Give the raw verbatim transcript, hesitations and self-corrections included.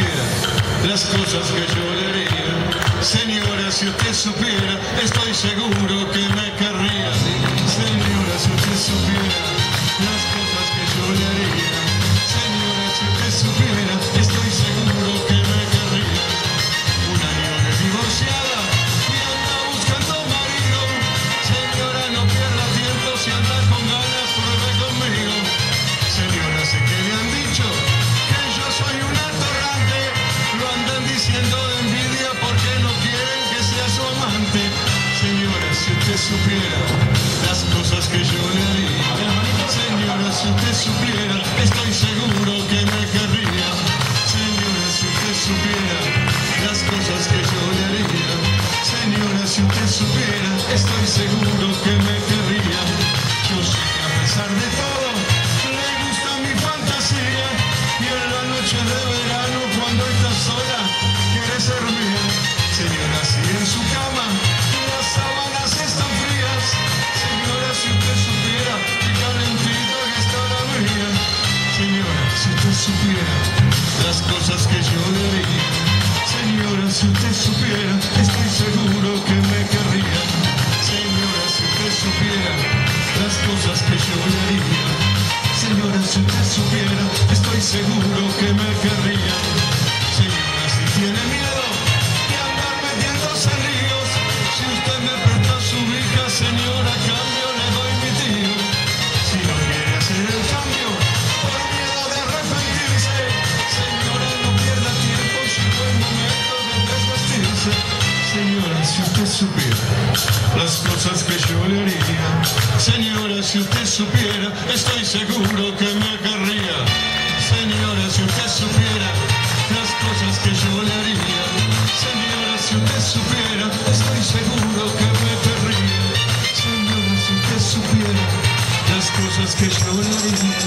supiera las cosas que yo le haría. Señora, si usted supiera, estoy seguro que me querría. Señora, si usted supiera las cosas que yo le haría. Señora, si usted supiera, estoy seguro que me querría. Un año de divorciada y anda buscando marido. Señora, no pierda tiempo, si anda con ganas, pruebe conmigo. Señora, sé que le han dicho que yo soy un atorrante. Lo andan diciendo de envidia porque no quieren que sea su amante. Señora, si usted supiera las cosas que yo le haría. Señora, si usted supiera, estoy seguro que me querría. Señora, si usted supiera las cosas que yo le haría. Señora, si usted supiera, estoy seguro que me querría. Yo sé que a pesar de todo le gusta mi fantasía, y en la noche de verano cuando está sola quiere ser mía. Señora, si en su cama las sábanas están frías. Señora, si usted supiera qué calentita que está la mía. Señora, si usted supiera las cosas que yo le haría. Señora, si usted supiera, estoy seguro que me querría. Señora, si usted supiera las cosas que yo le haría. Señora, si usted supiera, estoy seguro que me querría. Señora, si tiene miedo de andar metiéndose en líos, si usted me presta su hija, señora, a cambio le doy mi tío. Si no quiere hacer el cambio por miedo de arrepentirse, señora, no pierda tiempo, si no es momento de desvestirse. Señora, si usted supiera las cosas que yo le haría. Señora, si usted supiera, estoy seguro que me querría. Señora, si usted supiera las cosas que yo le haría. Señora, si usted supiera, estoy seguro que me querría. Señora, si usted supiera las cosas que yo le haría.